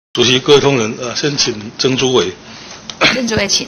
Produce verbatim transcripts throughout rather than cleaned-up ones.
主席、各位同仁，呃，先请曾主委。 曾主委，请。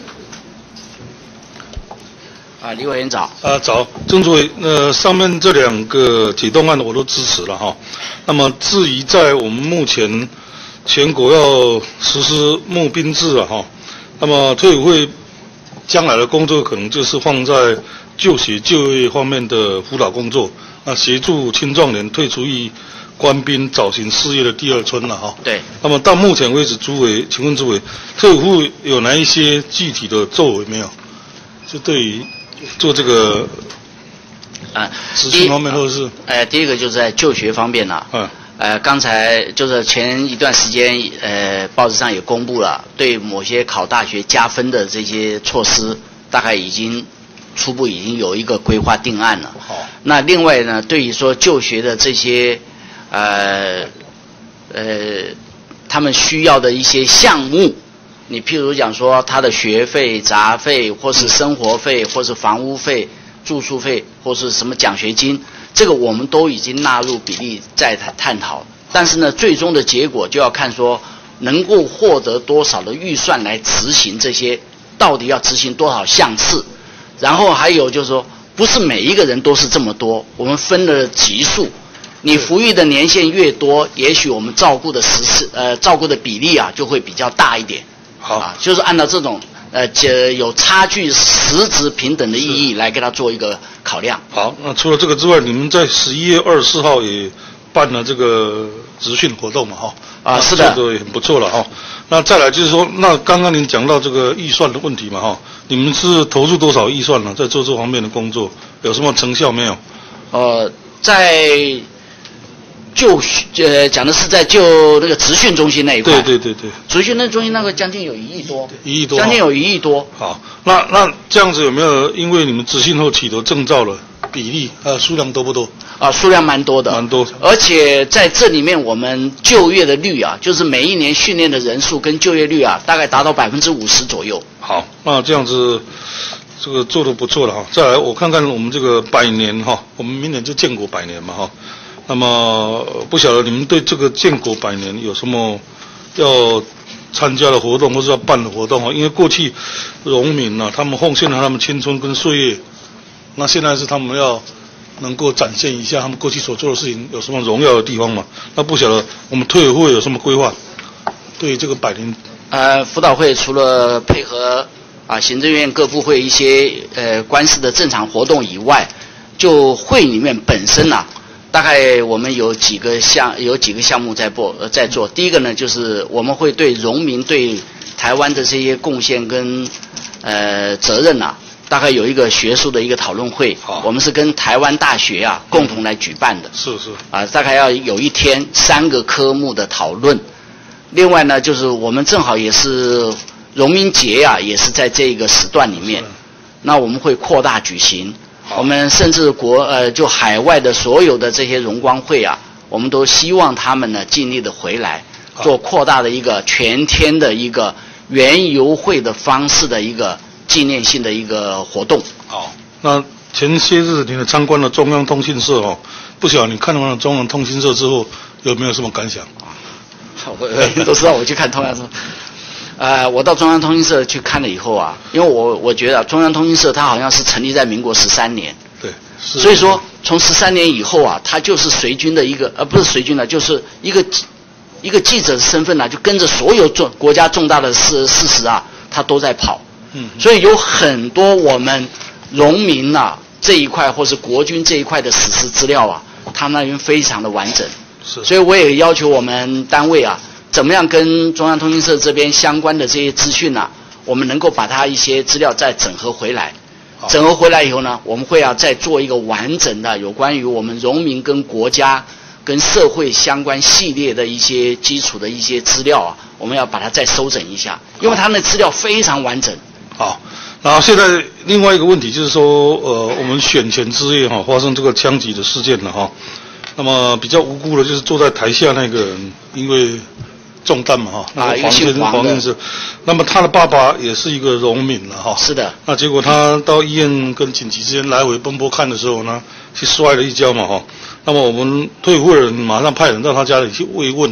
啊，李委员早。 啊，早，曾主委，呃，上面这两个启动案我都支持了哈。那么至于在我们目前全国要实施募兵制啊哈，那么退伍会将来的工作可能就是放在就学就业方面的辅导工作，那协助青壮年退出役官兵找寻事业的第二春了哈。 对。 那么到目前为止，主委，请问主委，退伍会有哪一些具体的作为没有？就对于做这个啊， 执行方面或者是？ 呃，第一个就是在就学方面啦。 嗯。 呃，刚才就是前一段时间，呃，报纸上也公布了对某些考大学加分的这些措施，大概已经初步已经有一个规划定案了。 好。 那另外呢，对于说就学的这些呃呃他们需要的一些项目，你譬如讲说他的学费、杂费，或是生活费，或是房屋费、住宿费，或是什么奖学金。这个我们都已经纳入比例在探讨，但是呢，最终的结果就要看说能够获得多少的预算来执行这些，到底要执行多少项次，然后还有就是说，不是每一个人都是这么多，我们分了级数，你服役的年限越多，也许我们照顾的时次呃照顾的比例啊就会比较大一点。 好， 啊，就是按照这种呃有差距实质平等的意义来给他做一个考量。 好，那除了这个之外，你们在十一月二十四号也办了这个职训活动嘛，哈？ 啊，是的， 做得也很不错了哈。那再来就是说，那刚刚您讲到这个预算的问题嘛，哈，你们是投入多少预算呢？在做这方面的工作，有什么成效没有？ 呃，在就呃讲的是在就那个职训中心那一块。 对对对对。 职训那中心那个将近有一亿多。 一亿多。 将近有一亿多。 好，那那这样子有没有因为你们职训后取得证照了，比例呃数量多不多？ 啊，数量蛮多的。 蛮多。 而且在这里面，我们就业的率啊，就是每一年训练的人数跟就业率啊，大概达到百分之五十左右。 好，那这样子。这个做得不错了哈，再来我看看我们这个百年哈，我们明年就建国百年嘛哈，那么不晓得你们对这个建国百年有什么要参加的活动或是要办的活动哈？因为过去农民啊，他们奉献了他们青春跟岁月，那现在是他们要能够展现一下他们过去所做的事情有什么荣耀的地方嘛？那不晓得我们退伍会有什么规划？对于这个百年， 呃，辅导会除了配合。啊，行政院各部会一些呃官司的正常活动以外，就会里面本身啊，大概我们有几个项有几个项目在做呃在做。第一个呢，就是我们会对农民对台湾的这些贡献跟呃责任啊，大概有一个学术的一个讨论会。我们是跟台湾大学啊共同来举办的。 是是。 啊，大概要有一天三个科目的讨论。另外呢，就是我们正好也是。农民节啊，也是在这个时段里面，那我们会扩大举行。我们甚至国呃，就海外的所有的这些荣光会啊，我们都希望他们呢尽力的回来，做扩大的一个全天的一个园游会的方式的一个纪念性的一个活动。 好，那前些日子你参观了中央通讯社哦，不晓得你看完了中央通讯社之后有没有什么感想？ 我我都知道我去看中央社。呃，我到中央通讯社去看了以后啊，因为我我觉得、啊、中央通讯社它好像是成立在民国十三年， 对， 所以说从十三年以后啊，它就是随军的一个，呃，不是随军的，就是一个一个记者的身份呢、啊，就跟着所有重国家重大的事事实啊，他都在跑，嗯，所以有很多我们农民啊这一块或是国军这一块的史实资料啊，他那边非常的完整，是，所以我也要求我们单位啊。怎么样跟中央通讯社这边相关的这些资讯啊，我们能够把它一些资料再整合回来，整合回来以后呢，我们会要再做一个完整的有关于我们农民跟国家跟社会相关系列的一些基础的一些资料啊，我们要把它再收整一下，因为它的资料非常完整。 好，然后现在另外一个问题就是说，呃，我们选前之夜哈发生这个枪击的事件了哈，那么比较无辜的就是坐在台下那个人，因为中弹嘛哈，那个黄先黄先生，那么他的爸爸也是一个农民了哈。 是的。 那结果他到医院跟紧急之间来回奔波看的时候呢，去摔了一跤嘛哈。那么我们退伍会人马上派人到他家里去慰问，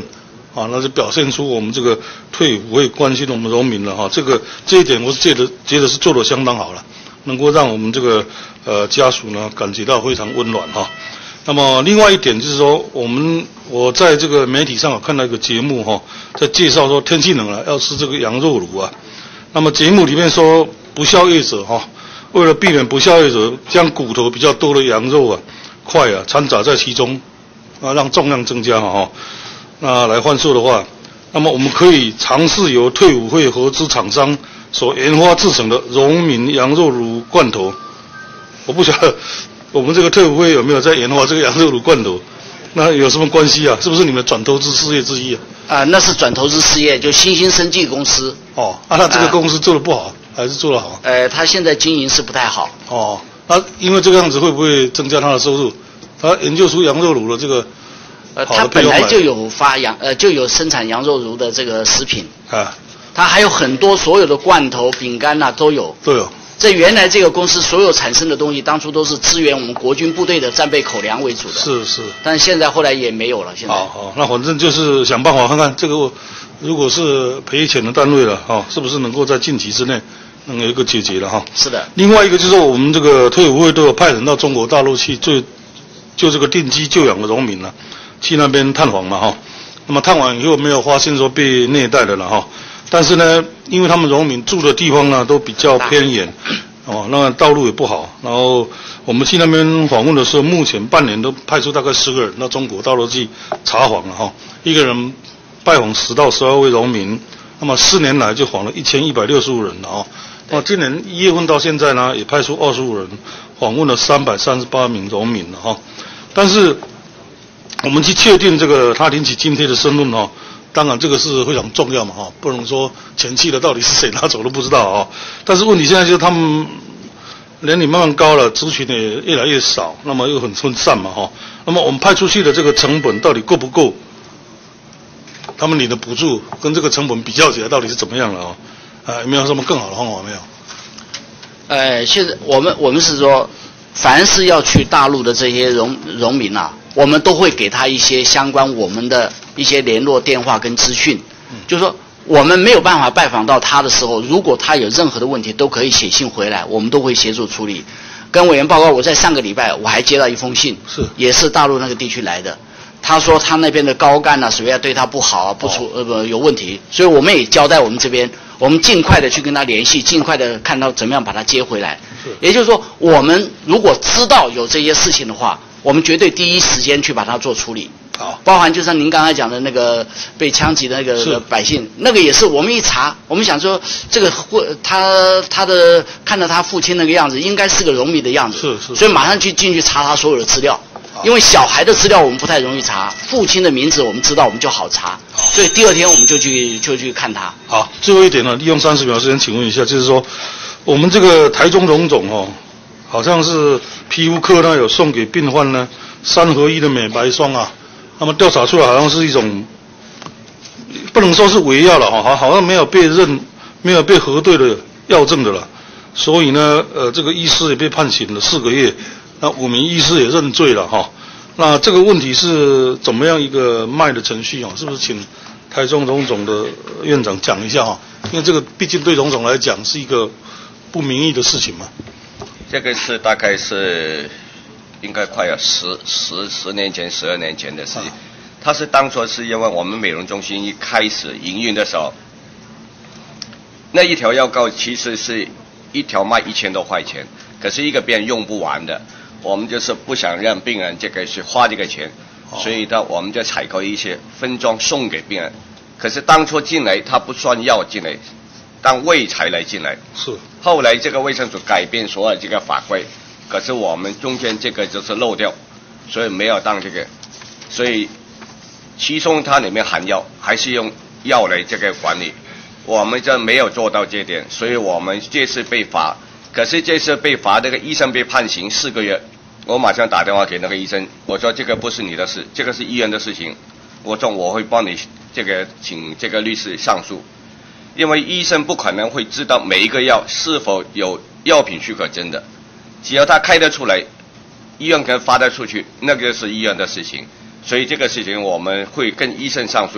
啊，那就表现出我们这个退伍会关心我们农民了哈。这个这一点我是觉得觉得是做得相当好了，能够让我们这个呃家属呢感觉到非常温暖哈。那么另外一点就是说，我们我在这个媒体上有看到一个节目哈，在介绍说天气冷了要吃这个羊肉炉啊。那么节目里面说不孝业者哈，为了避免不孝业者将骨头比较多的羊肉啊块啊掺杂在其中啊，让重量增加哈。那来换售的话，那么我们可以尝试由退伍会合资厂商所研发制成的荣民羊肉炉罐头。我不晓得我们这个退伍会有没有在研发这个羊肉炉罐头？那有什么关系啊？是不是你们转投资事业之一啊？ 啊，那是转投资事业，就新兴生技公司。 哦，啊，那这个公司做得不好，啊、还是做得好？ 呃，他现在经营是不太好。 哦，那因为这个样子会不会增加他的收入？他研究出羊肉炉的这个。 呃，他本来就有发羊，呃，就有生产羊肉炉的这个食品啊，它还有很多所有的罐头、饼干呐、啊、都有， 都有。 这原来这个公司所有产生的东西，当初都是支援我们国军部队的战备口粮为主的， 是是。 但是现在后来也没有了，现在。 好好，那反正就是想办法看看这个，如果是赔钱的单位了哈、哦，是不是能够在近期之内能有一个解决了哈、哦？ 是的。 另外一个就是我们这个退伍会都有派人到中国大陆去，就就这个定居救养的农民了。去那边探访嘛哈，那么探访以后没有发现说被虐待的了哈，但是呢，因为他们农民住的地方呢都比较偏远，哦，那道路也不好，然后我们去那边访问的时候，目前半年都派出大概十个人到中国大陆去查访了哈，一个人拜访十到十二位农民，那么四年来就访了一千一百六十五人了哦，那么今年一月份到现在呢，也派出二十五人访问了三百三十八名农民了哈，但是。我们去确定这个他领取津贴的身份哈，当然这个是非常重要嘛哈，不能说钱去了到底是谁拿走都不知道啊。但是问题现在就是他们年龄慢慢高了，族群也越来越少，那么又很分散嘛哈。那么我们派出去的这个成本到底够不够？他们领的补助跟这个成本比较起来到底是怎么样了啊？啊，有没有什么更好的方法没有？ 呃，现在我们我们是说，凡是要去大陆的这些农农民啊。我们都会给他一些相关我们的一些联络电话跟资讯，嗯、就是说我们没有办法拜访到他的时候，如果他有任何的问题，都可以写信回来，我们都会协助处理。跟委员报告，我在上个礼拜我还接到一封信， 是也是大陆那个地区来的，他说他那边的高干啊、水压对他不好啊，不出、哦、呃不有问题，所以我们也交代我们这边，我们尽快的去跟他联系，尽快的看到怎么样把他接回来。也就是说，我们如果知道有这些事情的话。我们绝对第一时间去把它做处理， 好， 包含就像您刚才讲的那个被枪击的那个百姓，那个也是我们一查，我们想说这个他他的看到他父亲那个样子，应该是个农民的样子， 是 是, 是， 所以马上去进去查他所有的资料，因为小孩的资料我们不太容易查，父亲的名字我们知道我们就好查，所以第二天我们就去就去看他。 好，最后一点呢，利用三十秒时间请问一下，就是说我们这个台中荣总哦。好像是皮肤科呢有送给病患呢三合一的美白霜啊，那么调查出来好像是一种不能说是伪药了哈，好像没有被认没有被核对的药证的了，所以呢呃这个医师也被判刑了四个月，那五名医师也认罪了哈。那这个问题是怎么样一个卖的程序啊？是不是请台中荣总的院长讲一下哈？因为这个毕竟对荣总来讲是一个不名誉的事情嘛。 这个是大概是应该快要十十十年前、十二年前的事情。它是当初是因为我们美容中心一开始营运的时候，那一条药膏其实是一条卖一千多块钱，可是一个病人用不完的，我们就是不想让病人这个是花这个钱，所以呢我们就采购一些分装送给病人。可是当初进来它不算药进来。当卫才来进来， 是后来这个卫生署改变所有这个法规，可是我们中间这个就是漏掉，所以没有当这个，所以其中它里面含药，还是用药来这个管理，我们这没有做到这点，所以我们这次被罚，可是这次被罚，那个医生被判刑四个月，我马上打电话给那个医生，我说这个不是你的事，这个是医院的事情，我说我会帮你这个请这个律师上诉。因为医生不可能会知道每一个药是否有药品许可证的，只要他开得出来，医院可以发得出去，那个是医院的事情。所以这个事情我们会跟医生上诉，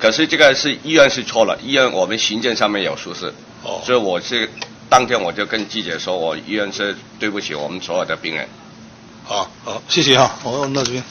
可是这个是医院是错了，医院我们行政上面有疏失， 哦， 所以我是当天我就跟记者说，我医院是对不起我们所有的病人。 好好，谢谢哈，我那这边。